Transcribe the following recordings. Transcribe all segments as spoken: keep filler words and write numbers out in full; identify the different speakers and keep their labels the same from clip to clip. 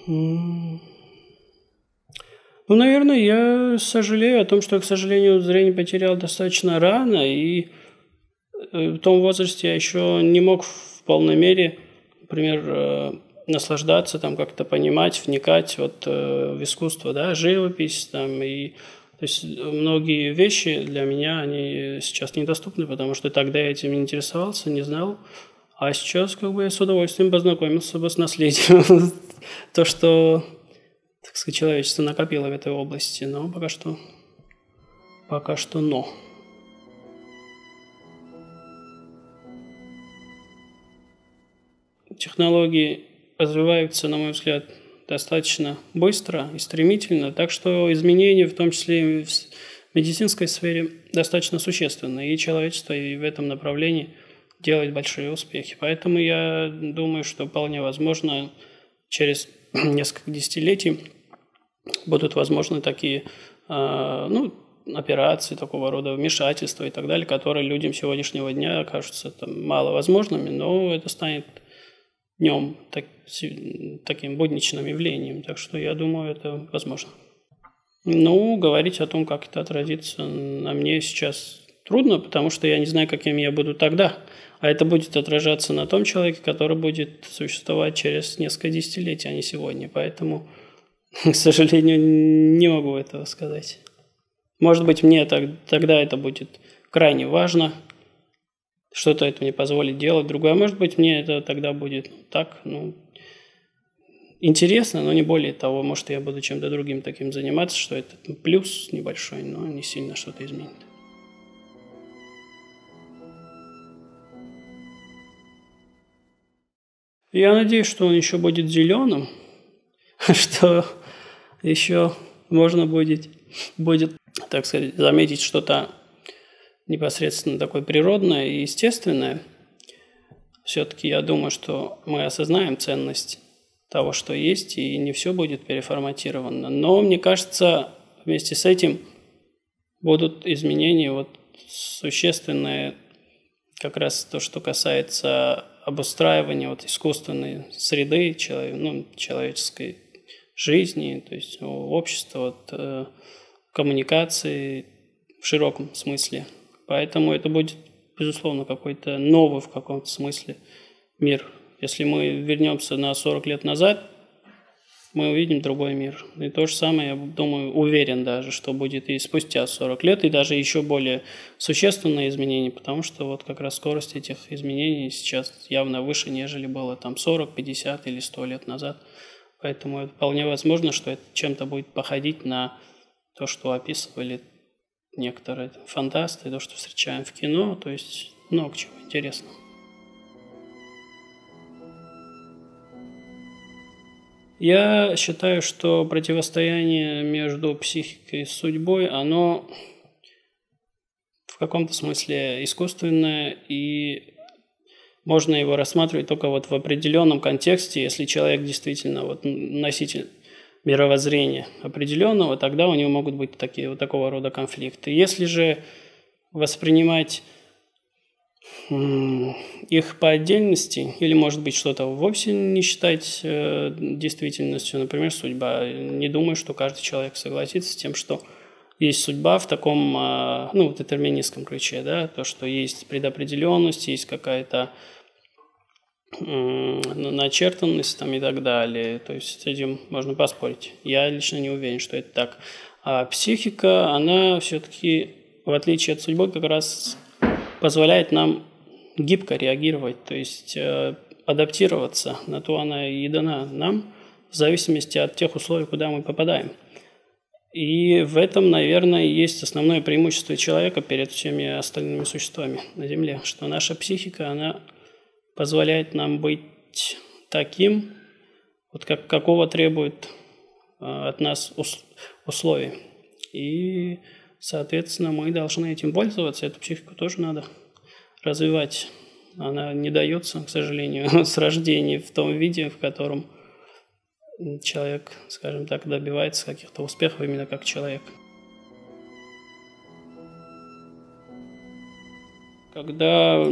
Speaker 1: М. Ну, наверное, я сожалею о том, что, к сожалению, зрение потерял достаточно рано, и э, в том возрасте я еще не мог в полной мере, например, э, наслаждаться, там, как-то понимать, вникать вот, э, в искусство, да, живопись, там, и то есть многие вещи для меня, они сейчас недоступны, потому что тогда я этим не интересовался, не знал, а сейчас как бы я с удовольствием познакомился бы с наследием, то, что, так сказать, человечество накопило в этой области, но пока что, пока что но. Технологии развиваются, на мой взгляд, достаточно быстро и стремительно, так что изменения, в том числе и в медицинской сфере, достаточно существенны, и человечество и в этом направлении делает большие успехи. Поэтому я думаю, что вполне возможно, через несколько десятилетий будут возможны такие, ну, операции, такого рода вмешательства и так далее, которые людям сегодняшнего дня кажутся там маловозможными, но это станет днем так, таким будничным явлением. Так что я думаю, это возможно. Ну, говорить о том, как это отразится на мне сейчас трудно, потому что я не знаю, каким я буду тогда. А это будет отражаться на том человеке, который будет существовать через несколько десятилетий, а не сегодня. Поэтому, к сожалению, не могу этого сказать. Может быть, мне так, тогда это будет крайне важно, что-то это мне позволит делать. Другое, может быть, мне это тогда будет так, ну, интересно, но не более того. Может, я буду чем-то другим таким заниматься, что это плюс небольшой, но не сильно что-то изменит. Я надеюсь, что он еще будет зеленым, что еще можно будет, будет, так сказать, заметить что-то непосредственно такое природное и естественное. Все-таки я думаю, что мы осознаем ценность того, что есть, и не все будет переформатировано. Но, мне кажется, вместе с этим будут изменения вот существенные, как раз то, что касается обустраивания вот искусственной среды, ну, человеческой жизни, то есть общества, вот, э, коммуникации в широком смысле. Поэтому это будет, безусловно, какой-то новый в каком-то смысле мир. Если мы вернемся на сорок лет назад, мы увидим другой мир. И то же самое, я думаю, уверен даже, что будет и спустя сорок лет, и даже еще более существенные изменения, потому что вот как раз скорость этих изменений сейчас явно выше, нежели было там сорок, пятьдесят или сто лет назад. Поэтому это вполне возможно, что это чем-то будет походить на то, что описывали некоторые фантасты, то, что встречаем в кино, то есть много чего интересного. Я считаю, что противостояние между психикой и судьбой, оно в каком-то смысле искусственное, и можно его рассматривать только вот в определенном контексте, если человек действительно вот носитель мировоззрения определенного, тогда у него могут быть такие, вот такого рода конфликты. Если же воспринимать их по отдельности, или, может быть, что-то вовсе не считать э, действительностью, например, судьба. Не думаю, что каждый человек согласится с тем, что есть судьба в таком, э, ну, детерминистском ключе, да, то, что есть предопределенность, есть какая-то э, начертанность там, и так далее. То есть с этим можно поспорить. Я лично не уверен, что это так. А психика, она все-таки, в отличие от судьбы, как раз позволяет нам гибко реагировать, то есть э, адаптироваться. На то она и дана нам, в зависимости от тех условий, куда мы попадаем. И в этом, наверное, есть основное преимущество человека перед всеми остальными существами на Земле, что наша психика, она позволяет нам быть таким, вот как, какого требует э, от нас ус, условий. И, соответственно, мы должны этим пользоваться, эту психику тоже надо развивать. Она не дается, к сожалению, с рождения в том виде, в котором человек, скажем так, добивается каких-то успехов именно как человек. Когда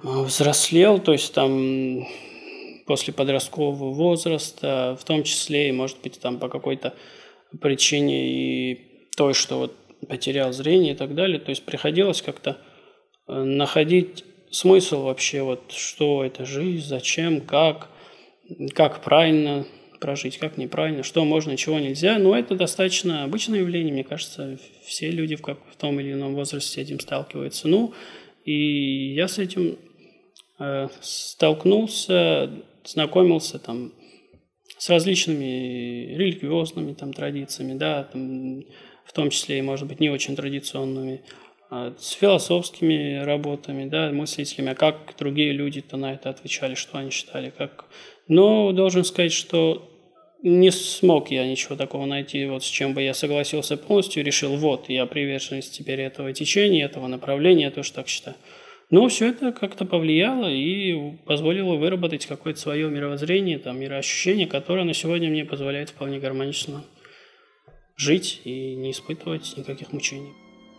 Speaker 1: взрослел, то есть там после подросткового возраста, в том числе и, может быть, там по какой-то причине и той, что вот потерял зрение и так далее, то есть приходилось как-то находить смысл вообще, вот что это жизнь, зачем, как, как правильно прожить, как неправильно, что можно, чего нельзя. Но это достаточно обычное явление, мне кажется, все люди в, как, в том или ином возрасте с этим сталкиваются. Ну, и я с этим э, столкнулся, знакомился там с различными религиозными там традициями, да, там, в том числе и, может быть, не очень традиционными, с философскими работами, да, мыслителями, а как другие люди-то на это отвечали, что они считали, как... Но должен сказать, что не смог я ничего такого найти, вот с чем бы я согласился полностью, решил, вот, я приверженец теперь этого течения, этого направления, я тоже так считаю. Но все это как-то повлияло и позволило выработать какое-то свое мировоззрение, там, мироощущение, которое на сегодня мне позволяет вполне гармонично жить и не испытывать никаких мучений.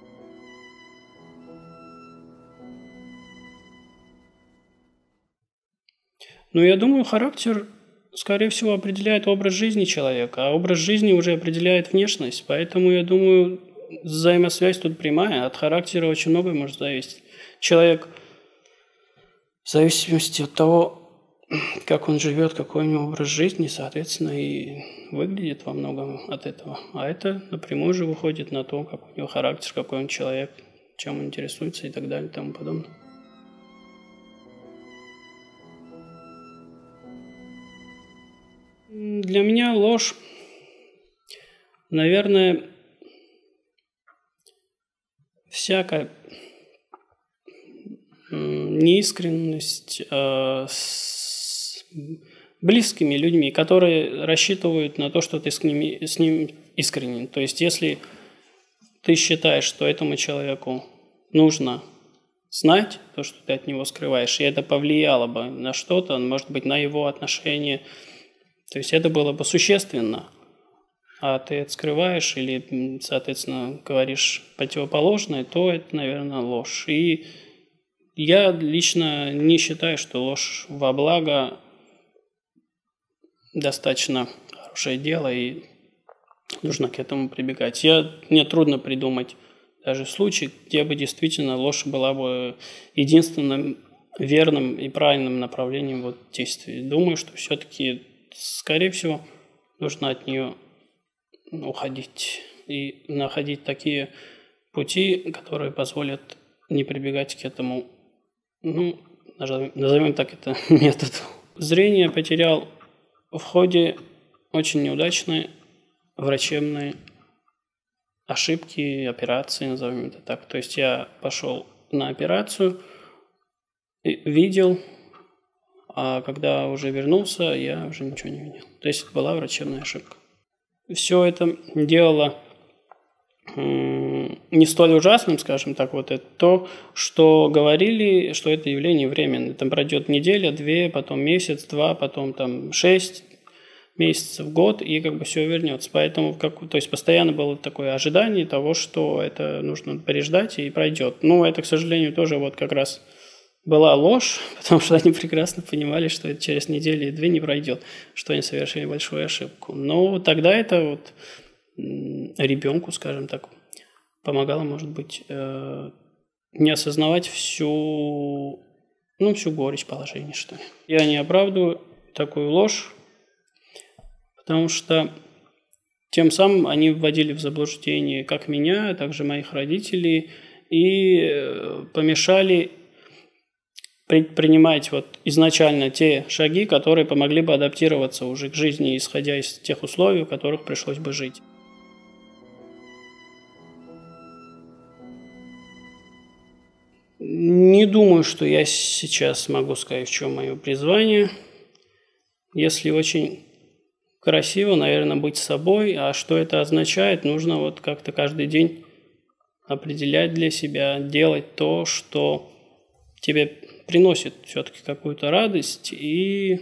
Speaker 1: Ну, я думаю, характер, скорее всего, определяет образ жизни человека, а образ жизни уже определяет внешность. Поэтому, я думаю, взаимосвязь тут прямая. От характера очень многое может зависеть. Человек, в зависимости от того, как он живет, какой у него образ жизни, соответственно, и выглядит во многом от этого. А это напрямую же выходит на то, какой у него характер, какой он человек, чем он интересуется и так далее и тому подобное. Для меня ложь, наверное, всякая неискренность э, с близкими людьми, которые рассчитывают на то, что ты с ними, с ним искренен. То есть, если ты считаешь, что этому человеку нужно знать то, что ты от него скрываешь, и это повлияло бы на что-то, может быть, на его отношения, то есть это было бы существенно, а ты это скрываешь или, соответственно, говоришь противоположное, то это, наверное, ложь. И я лично не считаю, что ложь во благо достаточно хорошее дело, и нужно к этому прибегать. Я, мне трудно придумать даже случай, где бы действительно ложь была бы единственным верным и правильным направлением вот действий. Думаю, что все-таки, скорее всего, нужно от нее уходить и находить такие пути, которые позволят не прибегать к этому, ну, назовем так это, методу. Зрение потерял в ходе очень неудачной врачебной ошибки, операции, назовем это так. То есть я пошел на операцию, видел, а когда уже вернулся, я уже ничего не видел. То есть это была врачебная ошибка. Все это делало не столь ужасным, скажем так, вот это то, что говорили, что это явление временное. Там пройдет неделя, две, потом месяц, два, потом там шесть месяцев, год, и как бы все вернется. Поэтому, как, то есть постоянно было такое ожидание того, что это нужно переждать и пройдет. Но это, к сожалению, тоже вот как раз была ложь, потому что они прекрасно понимали, что это через неделю и две не пройдет, что они совершили большую ошибку. Но тогда это вот ребенку, скажем так, помогало, может быть, не осознавать всю, ну, всю горечь положения, что ли. Я не оправдываю такую ложь, потому что тем самым они вводили в заблуждение как меня, так же моих родителей и помешали предпринимать вот изначально те шаги, которые помогли бы адаптироваться уже к жизни, исходя из тех условий, в которых пришлось бы жить. Не думаю, что я сейчас могу сказать, в чем мое призвание. Если очень красиво, наверное, быть собой, а что это означает, нужно вот как-то каждый день определять для себя, делать то, что тебе приносит все-таки какую-то радость, и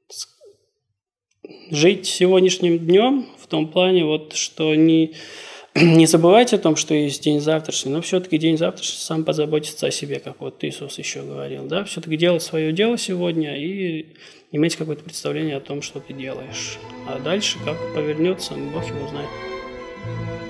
Speaker 1: жить сегодняшним днем в том плане, вот, что не не забывайте о том, что есть день завтрашний, но все-таки день завтрашний сам позаботится о себе, как вот Иисус еще говорил, да, все-таки делать свое дело сегодня и иметь какое-то представление о том, что ты делаешь. А дальше, как повернется, Бог его знает.